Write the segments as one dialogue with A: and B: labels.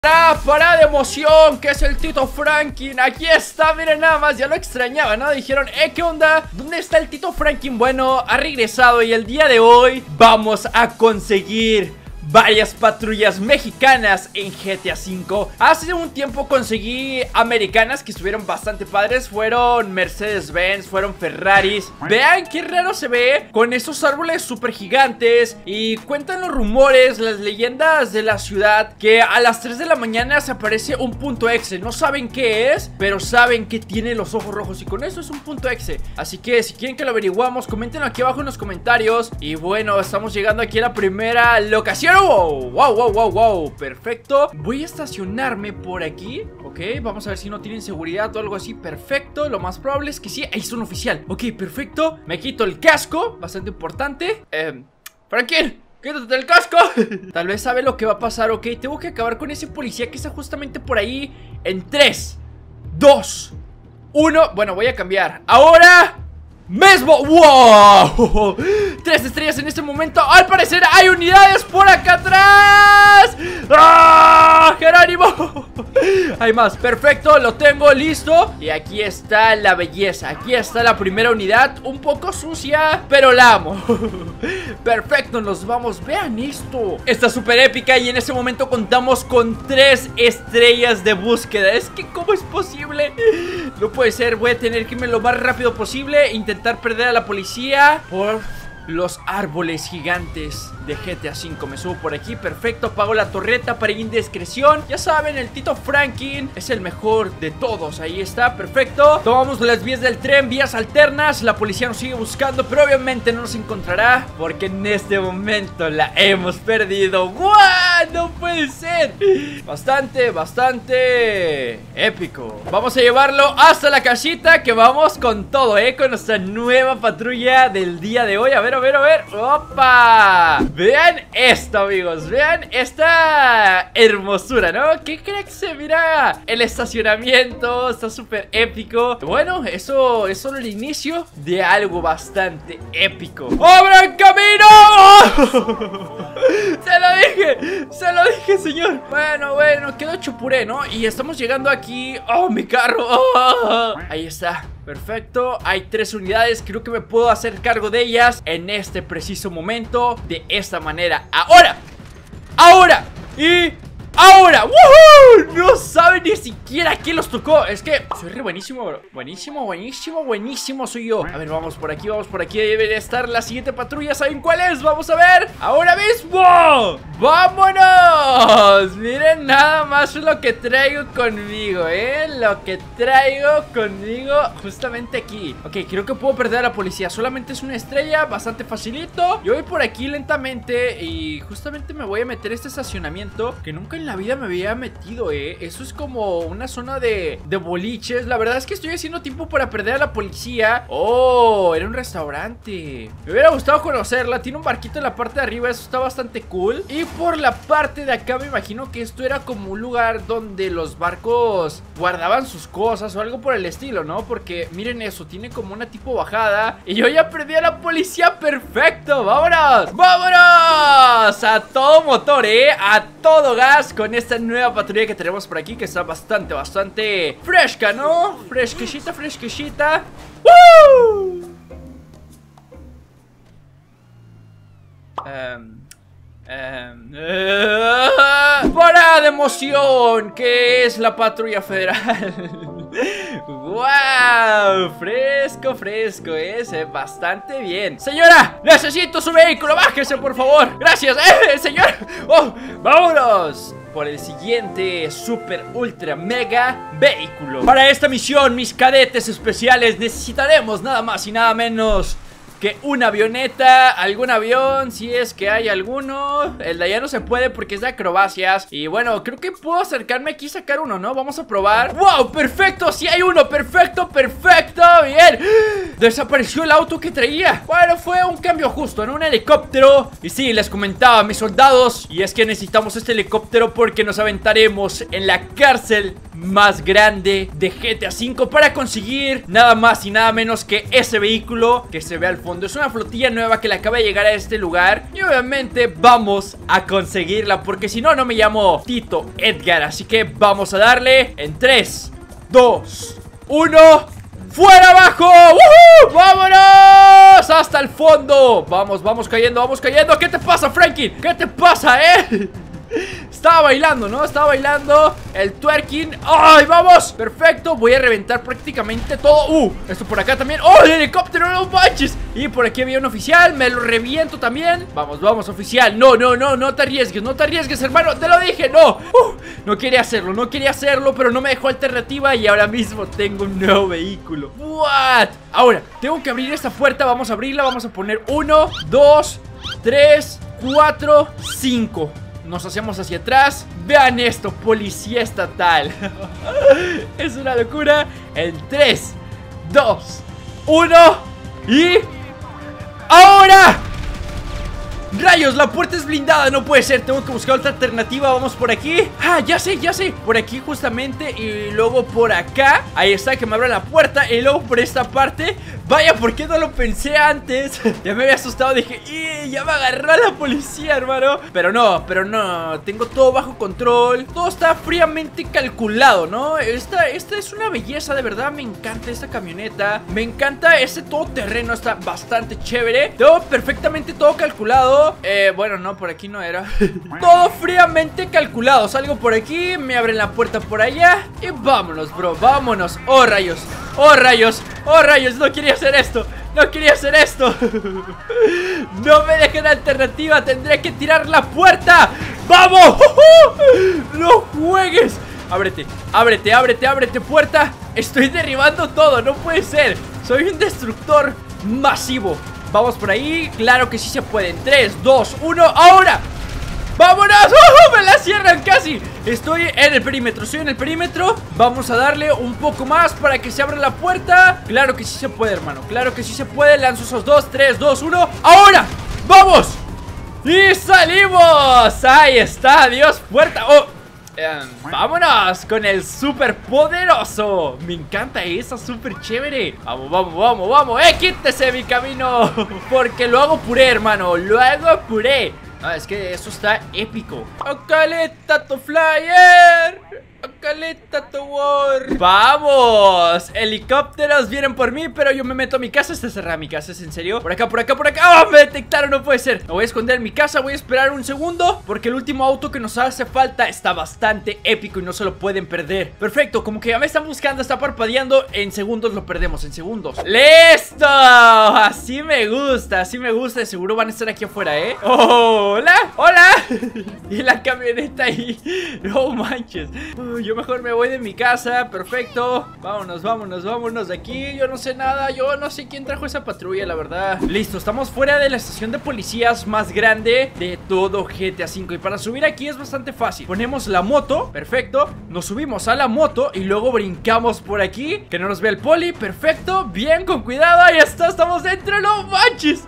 A: Para de emoción, que es el Tito Franklin. Aquí está, miren nada más, ya lo extrañaba, ¿no? Dijeron, ¿qué onda? ¿Dónde está el Tito Franklin? Bueno, ha regresado y el día de hoy vamos a conseguir varias patrullas mexicanas en GTA V. Hace un tiempo conseguí americanas que estuvieron bastante padres. Fueron Mercedes-Benz, fueron Ferraris. Vean qué raro se ve con esos árboles súper gigantes. Y cuentan los rumores, las leyendas de la ciudad, que a las 3 de la mañana se aparece un punto exe. No saben qué es, pero saben que tiene los ojos rojos, y con eso es un punto exe. Así que si quieren que lo averiguamos, comenten aquí abajo en los comentarios. Y bueno, estamos llegando aquí a la primera locación. Wow, perfecto. Voy a estacionarme por aquí. Ok, vamos a ver si no tienen seguridad o algo así. Perfecto, lo más probable es que sí. Ahí está un oficial. Ok, perfecto, me quito el casco, bastante importante. Franklin, quítate el casco. Tal vez sabe lo que va a pasar. Ok, tengo que acabar con ese policía que está justamente por ahí. En 3, 2, 1. Bueno, voy a cambiar. Ahora mismo. ¡Wow! 3 estrellas en este momento. Al parecer hay unidades por acá atrás. ¡Ah! ¡Jerónimo! Hay más. Perfecto, lo tengo listo. Y aquí está la belleza. Aquí está la primera unidad. Un poco sucia, pero la amo. Perfecto, nos vamos. Vean esto. Está súper épica. Y en este momento contamos con 3 estrellas de búsqueda. Es que, ¿cómo es posible? No puede ser. Voy a tener que irme lo más rápido posible. Intentar perder a la policía por los árboles gigantes de GTA V. Me subo por aquí, perfecto, apago la torreta para indiscreción. Ya saben, el Tito Franklin es el mejor de todos. Ahí está, perfecto. Tomamos las vías del tren, vías alternas. La policía nos sigue buscando, pero obviamente no nos encontrará, porque en este momento la hemos perdido. ¡Guau! No puede ser. Bastante épico. Vamos a llevarlo hasta la casita, que vamos con todo, con nuestra nueva patrulla del día de hoy. A ver. ¡Opa! Vean esto, amigos. Vean esta hermosura, ¿no? ¿Qué creen que se mira? El estacionamiento está súper épico. Bueno, eso es solo el inicio de algo bastante épico. ¡Abran camino! Se lo dije, señor. Bueno, quedó chupuré, ¿no? Y estamos llegando aquí. ¡Oh, mi carro! ¡Oh! Ahí está. Perfecto, hay 3 unidades. Creo que me puedo hacer cargo de ellas en este preciso momento, de esta manera. Ahora ¡Woohoo! No saben ni siquiera quién los tocó. Es que soy re buenísimo, bro. Buenísimo soy yo. A ver, vamos por aquí. Debe estar la siguiente patrulla. ¿Saben cuál es? Vamos a ver ahora mismo. ¡Vámonos! Miren nada más lo que traigo conmigo, lo que traigo conmigo justamente aquí. Ok, creo que puedo perder a la policía. Solamente es una estrella, bastante facilito. Yo voy por aquí lentamente y justamente me voy a meter a este estacionamiento que nunca en la vida me había metido, Eso es como una zona de boliches. La verdad es que estoy haciendo tiempo para perder a la policía. Oh, era un restaurante. Me hubiera gustado conocerla. Tiene un barquito en la parte de arriba, eso está bastante cool. Y por la parte de acá me imagino que esto era como un lugar donde los barcos guardaban sus cosas o algo por el estilo, ¿no? Porque miren eso, tiene como una tipo bajada. Y yo ya perdí a la policía. Perfecto, vámonos. A todo motor, a todo gas, con esta nueva patrulla que tenemos por aquí, que está bastante fresca, ¿no? Fresquecita. ¡Woo! ¡Para de emoción! ¿Qué es la patrulla federal? ¡Wow! Fresco, se ve bastante bien. Señora, necesito su vehículo, bájese por favor. Gracias, señor. Oh, vámonos por el siguiente super ultra mega vehículo. Para esta misión, mis cadetes especiales, necesitaremos nada más y nada menos que una avioneta, algún avión, si es que hay alguno. El de allá no se puede porque es de acrobacias. Y bueno, creo que puedo acercarme aquí y sacar uno, ¿no? Vamos a probar. ¡Wow! ¡Perfecto! ¡Sí hay uno! ¡Perfecto! ¡Bien! Desapareció el auto que traía. Bueno, fue un cambio justo, en un helicóptero. Y sí, les comentaba a mis soldados, y es que necesitamos este helicóptero porque nos aventaremos en la cárcel más grande de GTA V para conseguir nada más y nada menos que ese vehículo que se ve al fondo. Es una flotilla nueva que le acaba de llegar a este lugar y obviamente vamos a conseguirla, porque si no, no me llamo Tito Edgar. Así que vamos a darle en 3, 2, 1... ¡fuera abajo! ¡Woohoo! ¡Vámonos! ¡Hasta el fondo! Vamos, vamos cayendo, vamos cayendo. ¿Qué te pasa, Frankie? ¿Qué te pasa, Estaba bailando, ¿no? Estaba bailando el twerking. ¡Ay, vamos! Perfecto, voy a reventar prácticamente todo. Esto por acá también. ¡Oh, el helicóptero! ¡No manches! Y por aquí había un oficial, me lo reviento también. Vamos, vamos, oficial. No, no, no, no te arriesgues, no te arriesgues, hermano. Te lo dije, no. No quería hacerlo, pero no me dejó alternativa y ahora mismo tengo un nuevo vehículo. ¿What? Ahora, tengo que abrir esta puerta. Vamos a abrirla, vamos a poner 1, 2, 3, 4, 5. Nos hacemos hacia atrás. Vean esto, policía estatal. Es una locura. En 3, 2, 1 y... ¡ahora! ¡Rayos! La puerta es blindada, no puede ser. Tengo que buscar otra alternativa. Vamos por aquí. ¡Ah, ya sé, ya sé! Por aquí justamente. Y luego por acá. Ahí está, que me abra la puerta. Y luego por esta parte. Vaya, ¿por qué no lo pensé antes? Ya me había asustado, dije, ya me agarró la policía, hermano. Pero no, tengo todo bajo control. Todo está fríamente calculado, ¿no? Esta es una belleza, de verdad. Me encanta esta camioneta. Me encanta ese todoterreno, está bastante chévere. Todo perfectamente, todo calculado. Bueno, no, por aquí no era. Todo fríamente calculado. Salgo por aquí, me abren la puerta por allá y vámonos, bro, vámonos. ¡Oh, rayos! ¡Oh, rayos! ¡Oh, rayos! No quería hacer esto. No quería hacer esto. No me dejen alternativa. Tendré que tirar la puerta. ¡Vamos! ¡No juegues! Ábrete, ábrete, ábrete, ábrete, puerta. Estoy derribando todo, no puede ser. Soy un destructor masivo. Vamos por ahí, claro que sí se puede. 3, 2, 1, ¡ahora! ¡Vámonos! ¡Me la cierran casi! Estoy en el perímetro, estoy en el perímetro. Vamos a darle un poco más para que se abra la puerta. Claro que sí se puede, hermano, claro que sí se puede. Lanzo esos 2, 3, 2, 1, ¡ahora! ¡Vamos! ¡Y salimos! ¡Ahí está! ¡Adiós, puerta! ¡Oh! Vámonos con el súper poderoso. Me encanta esa, súper chévere. Vamos, vamos, vamos, vamos. Quítese mi camino. Porque lo hago puré, hermano. Lo hago puré. Es que eso está épico. ¡Ocaleta tu flyer! ¡Ocaleta tu war! ¡Vamos! Helicópteros vienen por mí, pero yo me meto a mi casa. Está cerrada mi casa, ¿es en serio? Por acá, por acá, por acá. ¡Oh! Me detectaron, no puede ser. Me voy a esconder en mi casa, voy a esperar un segundo, porque el último auto que nos hace falta está bastante épico y no se lo pueden perder. Perfecto, como que ya me están buscando, está parpadeando. En segundos lo perdemos, en segundos. ¡Listo! Así me gusta, así me gusta. De seguro van a estar aquí afuera, ¿eh? ¡Oh! ¡Hola! ¡Hola! Y la camioneta ahí. No manches. Yo mejor me voy de mi casa. Perfecto. Vámonos, vámonos, vámonos de aquí. Yo no sé nada. Yo no sé quién trajo esa patrulla, la verdad. Listo, estamos fuera de la estación de policías más grande de todo GTA V. Y para subir aquí es bastante fácil. Ponemos la moto. Perfecto. Nos subimos a la moto y luego brincamos por aquí. Que no nos vea el poli. Perfecto. Bien, con cuidado. Ahí está, estamos dentro. No manches.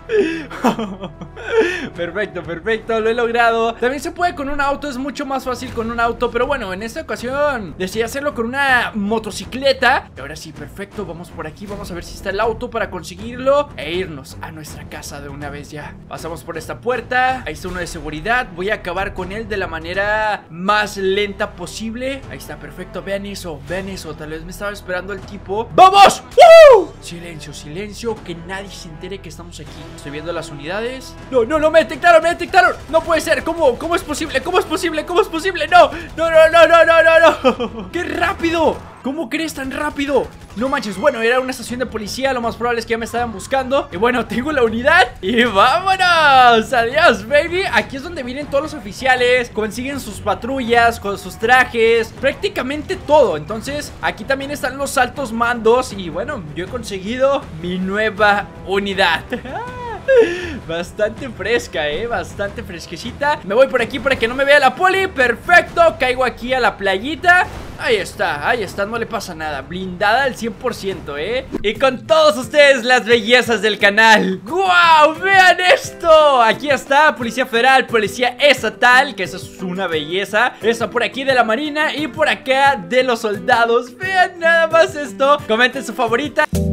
A: Perfecto, perfecto. Lo he logrado. También se puede con un auto, es mucho más fácil con un auto. Pero bueno, en esta ocasión decidí hacerlo con una motocicleta. Y ahora sí, perfecto, vamos por aquí. Vamos a ver si está el auto para conseguirlo e irnos a nuestra casa de una vez ya. Pasamos por esta puerta. Ahí está uno de seguridad. Voy a acabar con él de la manera más lenta posible. Ahí está, perfecto, vean eso, vean eso. Tal vez me estaba esperando el tipo. ¡Vamos! ¡Woo! Silencio, silencio, que nadie se entere que estamos aquí. Estoy viendo las unidades. No, no, no, me detectaron, me detectaron. No puede ser, ¿cómo es posible? ¿Cómo es posible? ¿Cómo es posible? No, no, no, no, no, no, no, no. ¡Qué rápido! ¿Cómo crees tan rápido? No manches, bueno, era una estación de policía. Lo más probable es que ya me estaban buscando. Y bueno, tengo la unidad y vámonos. Adiós, baby. Aquí es donde vienen todos los oficiales. Consiguen sus patrullas, con sus trajes, prácticamente todo. Entonces, aquí también están los altos mandos. Y bueno, yo he conseguido mi nueva unidad. Bastante fresca, bastante fresquecita. Me voy por aquí para que no me vea la poli. Perfecto, caigo aquí a la playita. Ahí está, no le pasa nada. Blindada al 100%, Y con todos ustedes las bellezas del canal. ¡Guau! ¡Vean esto! Aquí está, Policía Federal, Policía Estatal, que eso es una belleza. Eso por aquí de la Marina y por acá de los soldados. Vean nada más esto. Comenten su favorita.